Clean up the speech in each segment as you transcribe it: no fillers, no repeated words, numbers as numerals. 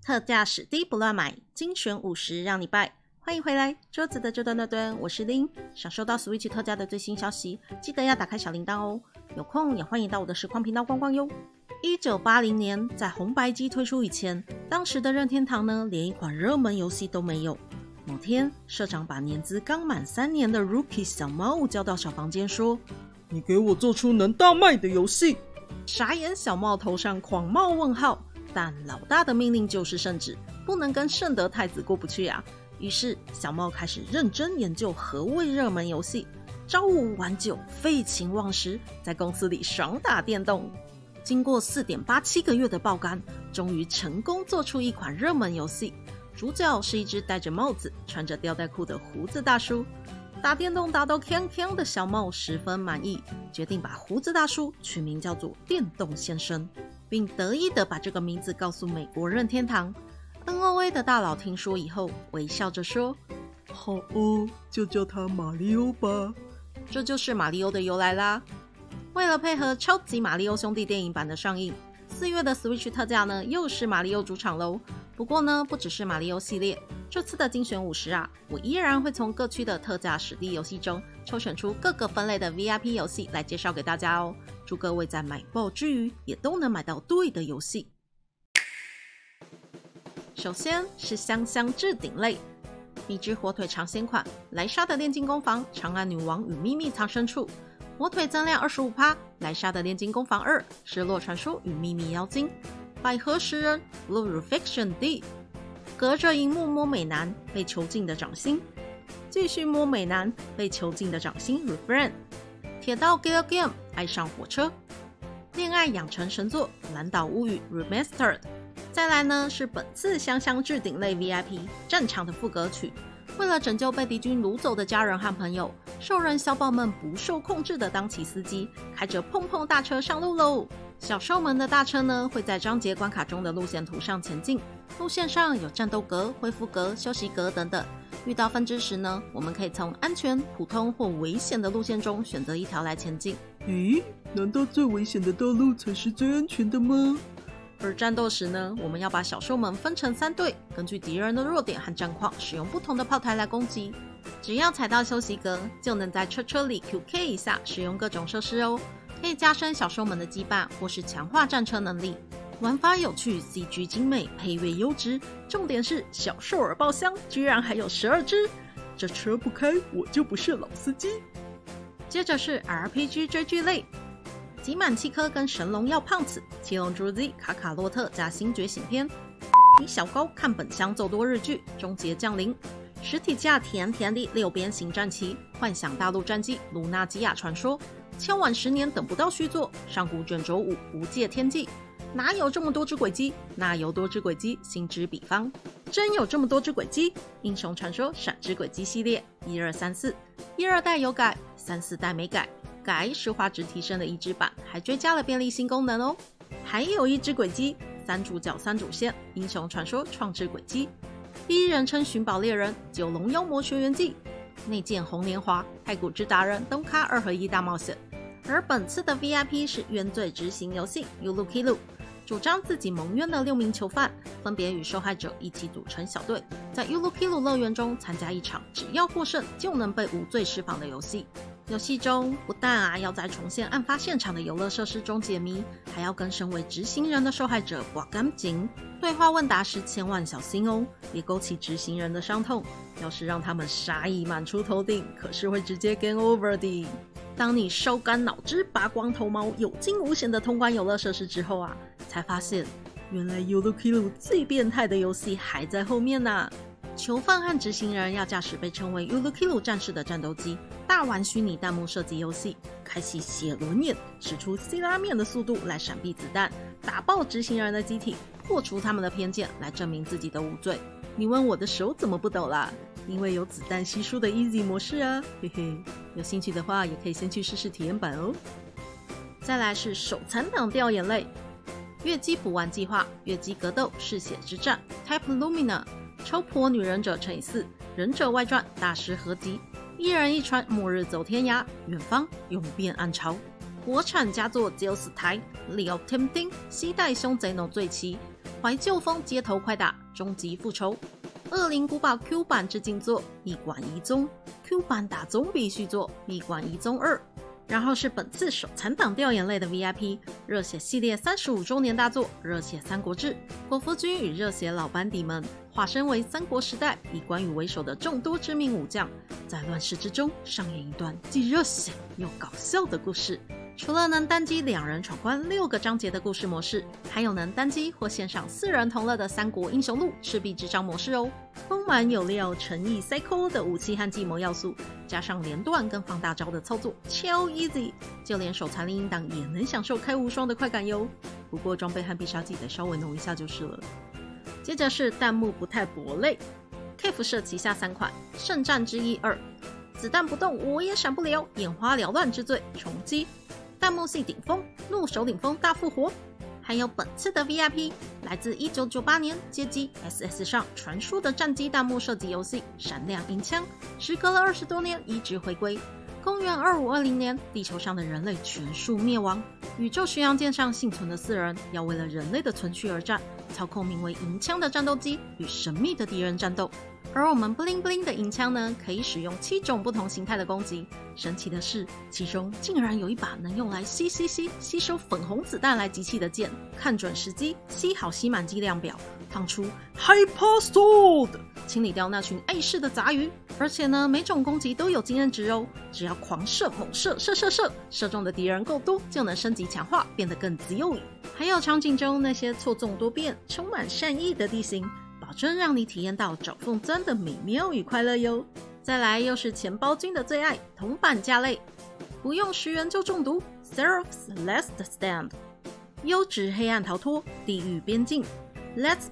特价史低不乱买，精选50让你败。欢迎回来，桌子的这段那段，我是林。想收到 Switch 特价的最新消息，记得要打开小铃铛哦。有空也欢迎到我的实况频道逛逛哟。1980年，在红白机推出以前，当时的任天堂呢，连一款热门游戏都没有。某天，社长把年资刚满3年的 Rookie 小茂叫到小房间说：“ 你给我做出能大卖的游戏。” 傻眼小茂头上狂冒问号，但老大的命令就是圣旨，不能跟圣德太子过不去啊。于是小茂开始认真研究何谓热门游戏，朝五晚九，废寝忘食，在公司里爽打电动。经过4.87个月的爆肝，终于成功做出一款热门游戏。主角是一只戴着帽子、穿着吊带裤的胡子大叔。打电动打到锵锵的小茂十分满意，决定把胡子大叔取名叫做电动先生，并得意地把这个名字告诉美国任天堂。NOA 的大佬听说以后，微笑着说：“ 好哦，就叫他马里欧吧。” 这就是马里欧的由来啦。为了配合超级马里欧兄弟电影版的上映，4月的 Switch 特价呢，又是马里欧主场喽。不过呢，不只是马里欧系列，这次的精选50啊，我依然会从各区的特价实地游戏中抽选出各个分类的 VIP 游戏来介绍给大家哦。祝各位在买爆之余，也都能买到对的游戏。首先是香香置顶类，蜜汁火腿尝鲜款，莱莎的炼金工坊，长安女王与秘密藏身处，火腿增量 25%， 莱莎的炼金工坊2，失落传说与秘密妖精，百合食人 Blue Reflection D， 隔着荧幕摸美男，被囚禁的掌心，继续摸美男，被囚禁的掌心 Refrain， 铁道 Gal Game 爱上火车，恋爱养成神作蓝岛物语 Remastered。再来呢是本次香香置顶类 VIP 战场的副歌曲，为了拯救被敌军掳走的家人和朋友，兽人小宝们不受控制的当起司机，开着碰碰大车上路喽。小兽们的大车呢会在章节关卡中的路线图上前进，路线上有战斗格、恢复格、休息格等等。遇到分支时呢，我们可以从安全、普通或危险的路线中选择一条来前进。 咦，难道最危险的道路才是最安全的吗？ 而战斗时呢，我们要把小兽们分成3队，根据敌人的弱点和战况，使用不同的炮台来攻击。只要踩到休息格，就能在车里 QK 一下，使用各种设施哦，可以加深小兽们的羁绊，或是强化战车能力。玩法有趣 ，CG 精美，配乐优质，重点是小兽耳爆箱，居然还有12只， 这车不开我就不是老司机。 接着是 RPG 追剧类。集满7颗跟神龙要胖子，七龙珠 Z 卡卡洛特加新觉醒篇，比小高看本乡奏多日剧，终结降临，实体架甜甜的6边形战旗，幻想大陆战记卢纳基亚传说，敲碗10年等不到续作，上古卷轴5无界天际，哪有这么多只轨迹？哪有多只轨迹？心之彼方，真有这么多只轨迹？英雄传说闪之轨迹系列1234，12代有改，34代没改。改是画质提升的移植版，还追加了便利新功能哦。还有一只轨迹，3主角3主线，英雄传说创制轨迹，第一人称寻宝猎人，九龙妖魔学园记，内建红莲华，太古之达人东咖2合1大冒险。而本次的 VIP 是冤罪执行游戏 Yulukilu， 主张自己蒙冤的6名囚犯，分别与受害者一起组成小队，在 Yulukilu 乐园中参加一场只要获胜就能被无罪释放的游戏。游戏中不但要在重现案发现场的游乐设施中解谜，还要跟身为执行人的受害者刮干净。对话问答时千万小心哦，别勾起执行人的伤痛。要是让他们杀意满出头顶，可是会直接 game over 的。当你烧干脑汁、拔光头毛、有惊无险的通关游乐设施之后才发现原来 Yulukilu 最变态的游戏还在后面呢。囚犯和执行人要驾驶被称为 Yulukilu 战士的战斗机，大玩虚拟弹幕射击游戏，开启血轮眼，使出 C 拉面的速度来闪避子弹，打爆执行人的机体，破除他们的偏见，来证明自己的无罪。你问我的手怎么不抖啦？因为有子弹稀疏的 Easy 模式啊，嘿嘿。有兴趣的话，也可以先去试试体验版哦。再来是手残党掉眼泪，月姬补完计划，月姬格斗嗜血之战 Type Lumina。超婆女忍者乘以4，忍者外传大师合集，一人一船，末日走天涯，远方永变暗潮。国产佳作 Zeus 台 Leo Tempting 西代凶贼 no 最齐， 怀旧风街头快打，终极复仇。恶灵古堡 Q 版致敬作《一馆一宗》，Q 版打宗必续作《一馆一宗2》。然后是本次手残党掉眼泪的 VIP 热血系列35周年大作《热血三国志》，国服军与热血老班底们化身为三国时代以关羽为首的众多知名武将，在乱世之中上演一段既热血又搞笑的故事。除了能单机2人闯关6个章节的故事模式，还有能单机或线上4人同乐的三国英雄录赤壁之章模式哦。丰满有料、诚意 psycho 的武器和计谋要素，加上连段跟放大招的操作，超 easy， 就连手残灵音档也能享受开无双的快感哟。不过装备和必杀技得稍微弄一下就是了。接着是弹幕不太薄类 ，Kef 社旗下3款《圣战之一2》，子弹不动我也闪不了，眼花缭乱之罪重击。弹幕系顶峰，怒手领风大复活，还有本次的 VIP 来自1998年街机 SS 上传说的战机弹幕射击游戏《闪亮银枪》，时隔了20多年移植回归。公元2520年，地球上的人类全数灭亡，宇宙巡洋舰上幸存的4人要为了人类的存续而战，操控名为银枪的战斗机与神秘的敌人战斗。而我们 bling bling 的银枪呢，可以使用7种不同形态的攻击。神奇的是，其中竟然有一把能用来吸收粉红子弹来集气的剑。看准时机，吸好吸满剂量表，放出 Hyper Sword， 清理掉那群碍事的杂鱼。而且呢，每种攻击都有经验值哦，只要狂射猛射，射中的敌人够多，就能升级强化，变得更自由。还有场景中那些错综多变、充满善意的地形，保证让你体验到找缝钻的美妙与快乐哟。再来又是钱包君的最爱，铜板价类，不用10元就中毒 ，Seraph's Last Stand， 优质黑暗逃脱，地狱边境 ，Let's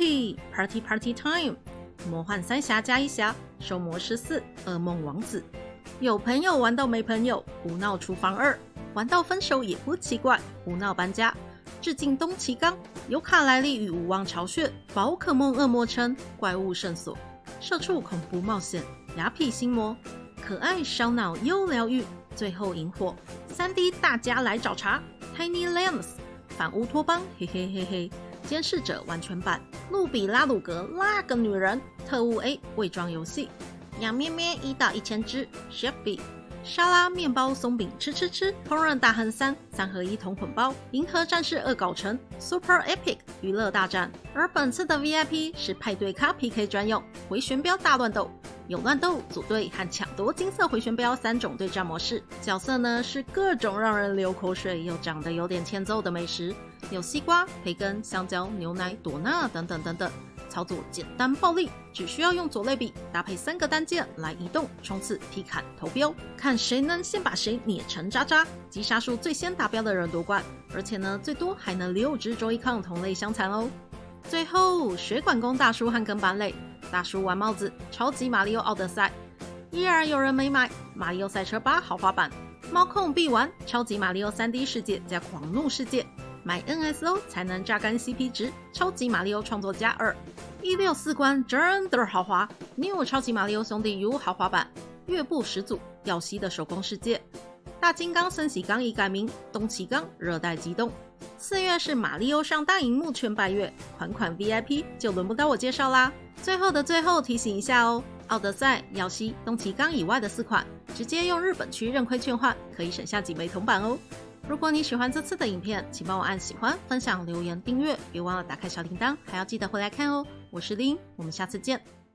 Party Time， 魔幻3侠加1侠，收魔14，噩梦王子，有朋友玩到没朋友，胡闹厨房2，玩到分手也不奇怪，胡闹搬家。致敬东崎刚，尤卡莱利与武王巢穴，宝可梦恶魔城，怪物圣所，社畜恐怖冒险，雅痞心魔，可爱烧脑又疗愈，最后萤火，3D 大家来找茬 ，Tiny Lambs， 反乌托邦，嘿嘿嘿嘿，监视者完全版，路比拉鲁格那个女人，特务 A 伪装游戏，养咩咩1到1000只 ，Chef B。沙拉、面包、松饼，吃，烹饪大亨3合1同捆包，银河战士恶搞城 Super Epic 娱乐大战。而本次的 VIP 是派对咖 PK 专用，回旋镖大乱斗，有乱斗、组队和抢夺金色回旋镖3种对战模式。角色呢是各种让人流口水又长得有点欠揍的美食，有西瓜、培根、香蕉、牛奶、朵娜等等。操作简单暴力，只需要用左类比搭配3个单键来移动、冲刺、劈砍、投标，看谁能先把谁碾成渣渣，击杀数最先达标的人夺冠。而且呢，最多还能6只Joy-Con同类相残哦。最后，血管工大叔和跟班类，大叔玩帽子，超级马里奥奥德赛，依然有人没买马里奥赛车8豪华版，猫控必玩超级马里奥3D 世界加狂怒世界。买 NSO 才能榨干 CP 值，超级马里奥创作家2，164关真的豪华 ，New 超级马里奥兄弟 U 豪华版，乐步始祖，耀西的手工世界，大金刚升级刚一改名，东崎刚热带机动。4月是马里奥上大荧幕全百月，款 VIP 就轮不到我介绍啦。最后的最后提醒一下哦，奥德赛、耀西、东崎刚以外的4款，直接用日本区认亏券换，可以省下几枚铜板哦。如果你喜欢这次的影片，请帮我按喜欢、分享、留言、订阅，别忘了打开小铃铛，还要记得回来看哦。我是林，我们下次见。